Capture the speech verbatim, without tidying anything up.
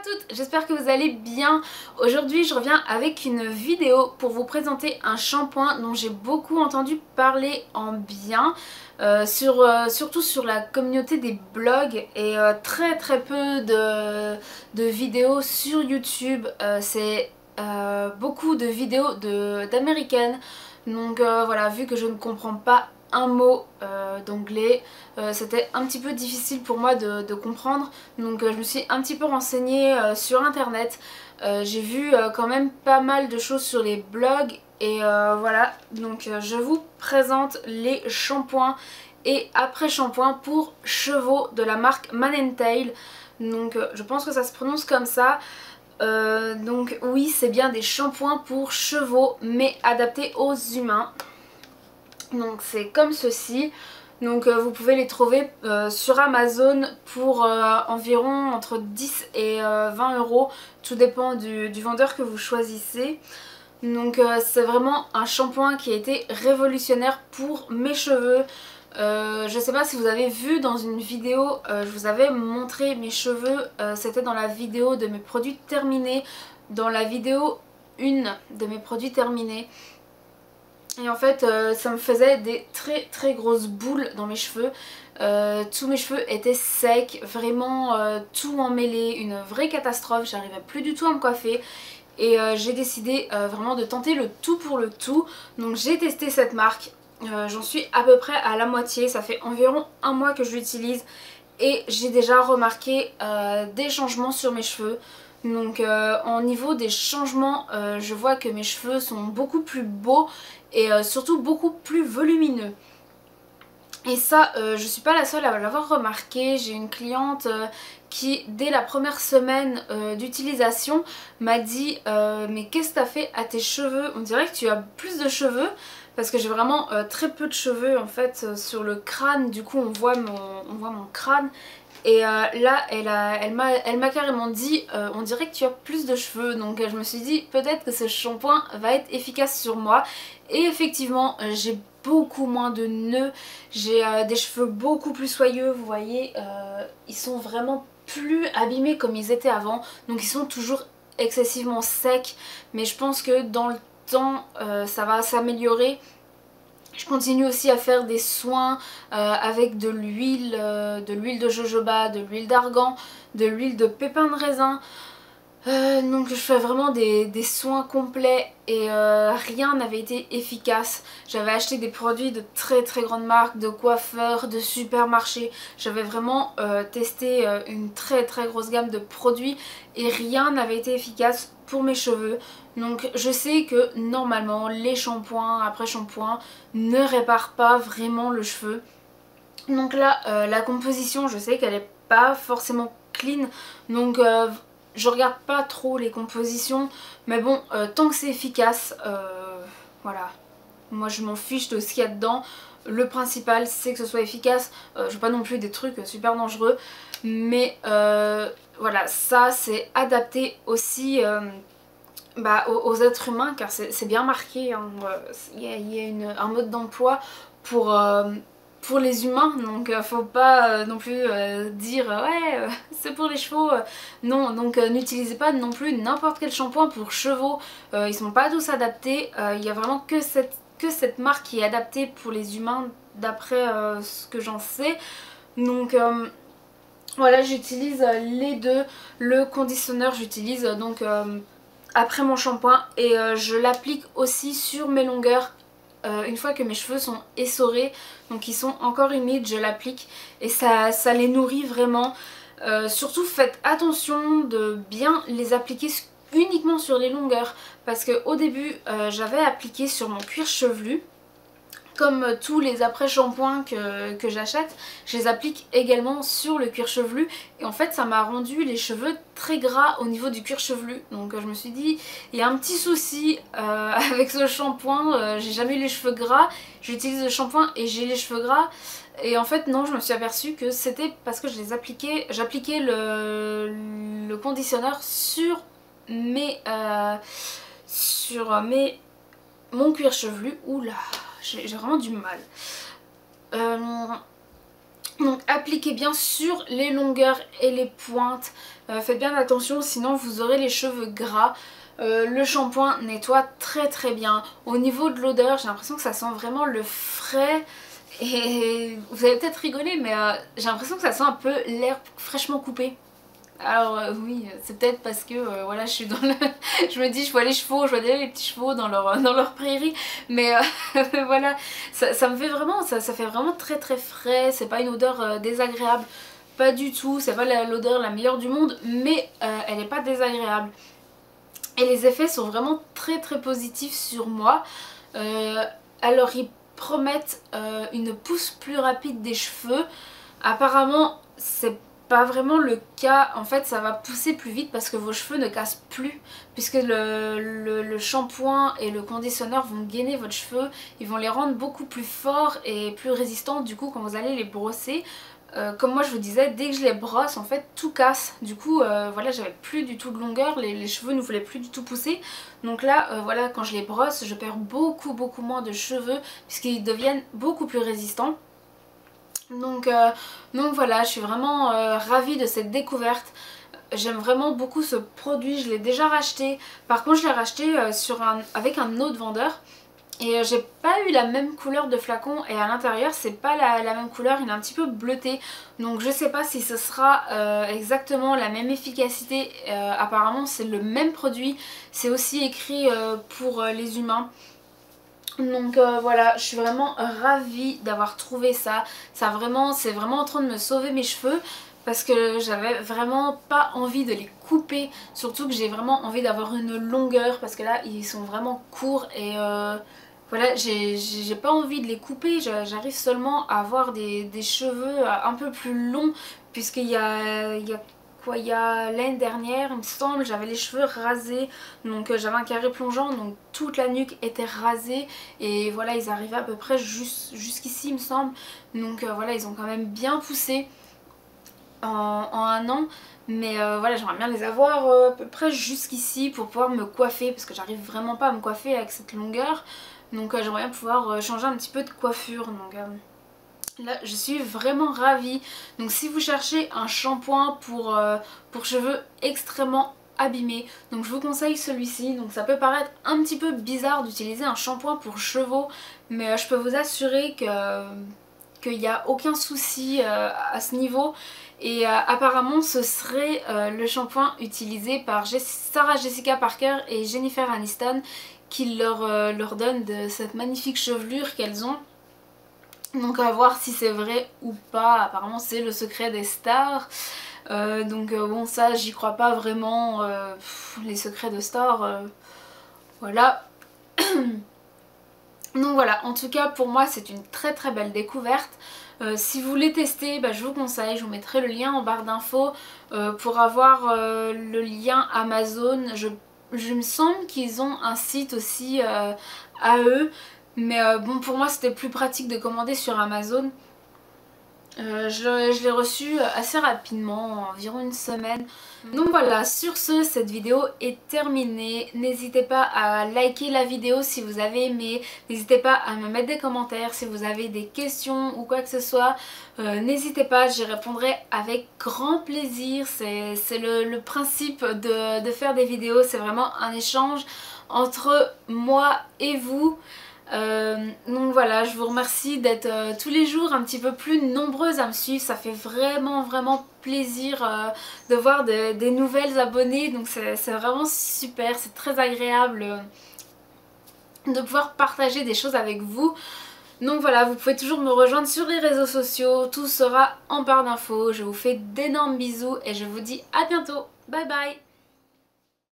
toutes, j'espère que vous allez bien. Aujourd'hui je reviens avec une vidéo pour vous présenter un shampoing dont j'ai beaucoup entendu parler en bien, euh, sur, euh, surtout sur la communauté des blogs et euh, très très peu de, de vidéos sur YouTube. Euh, C'est euh, beaucoup de vidéos d'américaines, donc euh, voilà, vu que je ne comprends pas un mot euh, d'anglais, euh, c'était un petit peu difficile pour moi de, de comprendre, donc euh, je me suis un petit peu renseignée euh, sur internet. Euh, j'ai vu euh, quand même pas mal de choses sur les blogs et euh, voilà, donc euh, je vous présente les shampoings et après shampoing pour chevaux de la marque Mane and Tail. Donc euh, je pense que ça se prononce comme ça. Euh, donc oui, c'est bien des shampoings pour chevaux mais adaptés aux humains. Donc c'est comme ceci. Donc euh, vous pouvez les trouver euh, sur Amazon pour euh, environ entre dix et euh, vingt euros. Tout dépend du, du vendeur que vous choisissez. Donc euh, c'est vraiment un shampoing qui a été révolutionnaire pour mes cheveux. Euh, je sais pas si vous avez vu dans une vidéo, euh, je vous avais montré mes cheveux. Euh, C'était dans la vidéo de mes produits terminés. Dans la vidéo un de mes produits terminés. Et en fait euh, ça me faisait des très très grosses boules dans mes cheveux. Euh, tous mes cheveux étaient secs, vraiment euh, tout emmêlé, une vraie catastrophe, j'arrivais plus du tout à me coiffer. Et euh, j'ai décidé euh, vraiment de tenter le tout pour le tout. Donc j'ai testé cette marque, euh, j'en suis à peu près à la moitié, ça fait environ un mois que je l'utilise. Et j'ai déjà remarqué euh, des changements sur mes cheveux. Donc euh, au niveau des changements, euh, je vois que mes cheveux sont beaucoup plus beaux et euh, surtout beaucoup plus volumineux. Et ça, euh, je suis pas la seule à l'avoir remarqué. J'ai une cliente euh, qui, dès la première semaine euh, d'utilisation, m'a dit euh, mais qu'est-ce que t'as fait à tes cheveux? On dirait que tu as plus de cheveux. Parce que j'ai vraiment euh, très peu de cheveux en fait euh, sur le crâne. Du coup on voit mon, on voit mon crâne. Et euh, là elle m'a elle m'a elle m'a carrément dit euh, on dirait que tu as plus de cheveux. Donc euh, je me suis dit peut-être que ce shampoing va être efficace sur moi. Et effectivement euh, j'ai beaucoup moins de nœuds. J'ai euh, des cheveux beaucoup plus soyeux. Vous voyez euh, ils sont vraiment plus abîmés comme ils étaient avant. Donc ils sont toujours excessivement secs. Mais je pense que dans le temps euh, ça va s'améliorer. Je continue aussi à faire des soins euh, avec de l'huile, euh, de l'huile de jojoba, de l'huile d'argan, de l'huile de pépins de raisin. Euh, donc je fais vraiment des, des soins complets et euh, rien n'avait été efficace. J'avais acheté des produits de très très grandes marques, de coiffeurs, de supermarchés. J'avais vraiment euh, testé euh, une très très grosse gamme de produits et rien n'avait été efficace pour mes cheveux. Donc je sais que normalement les shampoings après shampoing ne réparent pas vraiment le cheveu. Donc là euh, la composition, je sais qu'elle est pas forcément clean, donc euh, je regarde pas trop les compositions, mais bon, euh, tant que c'est efficace, euh, voilà. Moi je m'en fiche de ce qu'il y a dedans. Le principal c'est que ce soit efficace. Euh, je veux pas non plus des trucs super dangereux. Mais euh, voilà, ça c'est adapté aussi euh, bah, aux, aux êtres humains, car c'est bien marqué. Hein. Il y a, il y a une, un mode d'emploi pour... Euh, pour les humains, donc euh, faut pas euh, non plus euh, dire euh, ouais euh, c'est pour les chevaux, euh. Non, donc euh, n'utilisez pas non plus n'importe quel shampoing pour chevaux, euh, ils sont pas tous adaptés, euh, il y a vraiment que cette, que cette marque qui est adaptée pour les humains d'après euh, ce que j'en sais. Donc euh, voilà, j'utilise les deux. Le conditionneur j'utilise donc euh, après mon shampoing et euh, je l'applique aussi sur mes longueurs. Euh, une fois que mes cheveux sont essorés, donc ils sont encore humides, je l'applique et ça, ça les nourrit vraiment. Euh, surtout faites attention de bien les appliquer uniquement sur les longueurs, parce que au début euh, j'avais appliqué sur mon cuir chevelu. Comme tous les après-shampoings que, que j'achète, je les applique également sur le cuir chevelu et en fait ça m'a rendu les cheveux très gras au niveau du cuir chevelu. Donc je me suis dit il y a un petit souci euh, avec ce shampoing, euh, j'ai jamais eu les cheveux gras, j'utilise le shampoing et j'ai les cheveux gras. Et en fait non, je me suis aperçue que c'était parce que je les appliquais, j'appliquais le, le conditionneur sur mes, euh, sur mes, mon cuir chevelu. Oula, j'ai vraiment du mal. Euh, Donc appliquez bien sur les longueurs et les pointes, euh, faites bien attention sinon vous aurez les cheveux gras. Euh, le shampoing nettoie très très bien. Au niveau de l'odeur, j'ai l'impression que ça sent vraiment le frais. Et vous allez peut-être rigoler, mais euh, j'ai l'impression que ça sent un peu l'herbe fraîchement coupée. Alors euh, oui, c'est peut-être parce que euh, voilà, je suis dans le... je me dis, je vois les chevaux, je vois déjà les petits chevaux dans leur, dans leur prairie. Mais euh, voilà, ça, ça me fait vraiment, ça, ça fait vraiment très très frais. C'est pas une odeur euh, désagréable, pas du tout. C'est pas l'odeur la meilleure du monde, mais euh, elle est pas désagréable. Et les effets sont vraiment très très positifs sur moi. Euh, alors ils promettent euh, une pousse plus rapide des cheveux. Apparemment c'est pas vraiment le cas. En fait ça va pousser plus vite parce que vos cheveux ne cassent plus. Puisque le, le, le shampoing et le conditionneur vont gainer votre cheveu. Ils vont les rendre beaucoup plus forts et plus résistants du coup quand vous allez les brosser. Euh, comme moi je vous disais, dès que je les brosse en fait tout casse. Du coup euh, voilà, j'avais plus du tout de longueur, les, les cheveux ne voulaient plus du tout pousser. Donc là euh, voilà, quand je les brosse je perds beaucoup beaucoup moins de cheveux puisqu'ils deviennent beaucoup plus résistants. Donc, euh, donc voilà, je suis vraiment euh, ravie de cette découverte. J'aime vraiment beaucoup ce produit, je l'ai déjà racheté. Par contre je l'ai racheté euh, sur un, avec un autre vendeur. Et euh, j'ai pas eu la même couleur de flacon et à l'intérieur c'est pas la, la même couleur, il est un petit peu bleuté. Donc je sais pas si ce sera euh, exactement la même efficacité. Euh, apparemment c'est le même produit, c'est aussi écrit euh, pour euh, les humains. Donc euh, voilà, je suis vraiment ravie d'avoir trouvé ça. Ça vraiment, c'est vraiment en train de me sauver mes cheveux. Parce que j'avais vraiment pas envie de les couper. Surtout que j'ai vraiment envie d'avoir une longueur. Parce que là ils sont vraiment courts et euh, voilà, j'ai pas envie de les couper. J'arrive seulement à avoir des, des cheveux un peu plus longs. Puisqu'il y a, il y a quoi, il y a l'année dernière il me semble, j'avais les cheveux rasés. Donc euh, j'avais un carré plongeant, donc toute la nuque était rasée. Et voilà, ils arrivaient à peu près jusqu'ici il me semble. Donc euh, voilà, ils ont quand même bien poussé. En, en un an, mais euh, voilà, j'aimerais bien les avoir euh, à peu près jusqu'ici pour pouvoir me coiffer parce que j'arrive vraiment pas à me coiffer avec cette longueur. Donc euh, j'aimerais bien pouvoir euh, changer un petit peu de coiffure. Donc euh, là je suis vraiment ravie. Donc si vous cherchez un shampoing pour, euh, pour cheveux extrêmement abîmés, donc je vous conseille celui-ci. Donc ça peut paraître un petit peu bizarre d'utiliser un shampoing pour chevaux, mais euh, je peux vous assurer que qu'il n'y a aucun souci euh, à ce niveau. Et euh, apparemment ce serait euh, le shampoing utilisé par Jess Sarah Jessica Parker et Jennifer Aniston qui leur, euh, leur donne de cette magnifique chevelure qu'elles ont. Donc à voir si c'est vrai ou pas. Apparemment c'est le secret des stars. Euh, donc euh, bon, ça j'y crois pas vraiment. Euh, pff, les secrets de stars, euh, voilà. Donc voilà, en tout cas pour moi c'est une très très belle découverte. Euh, si vous voulez tester, bah, je vous conseille, je vous mettrai le lien en barre d'infos euh, pour avoir euh, le lien Amazon. Je, je me semble qu'ils ont un site aussi euh, à eux, mais euh, bon, pour moi c'était plus pratique de commander sur Amazon. Euh, je je l'ai reçu assez rapidement, environ une semaine. Donc voilà, sur ce, cette vidéo est terminée. N'hésitez pas à liker la vidéo si vous avez aimé. N'hésitez pas à me mettre des commentaires si vous avez des questions ou quoi que ce soit. Euh, N'hésitez pas, j'y répondrai avec grand plaisir. C'est le, le principe de, de faire des vidéos, c'est vraiment un échange entre moi et vous. Euh, donc voilà, je vous remercie d'être euh, tous les jours un petit peu plus nombreuses à me suivre. Ça fait vraiment vraiment plaisir euh, de voir de, des nouvelles abonnées. Donc c'est vraiment super, c'est très agréable euh, de pouvoir partager des choses avec vous. Donc voilà, vous pouvez toujours me rejoindre sur les réseaux sociaux. Tout sera en barre d'infos. Je vous fais d'énormes bisous et je vous dis à bientôt. Bye bye.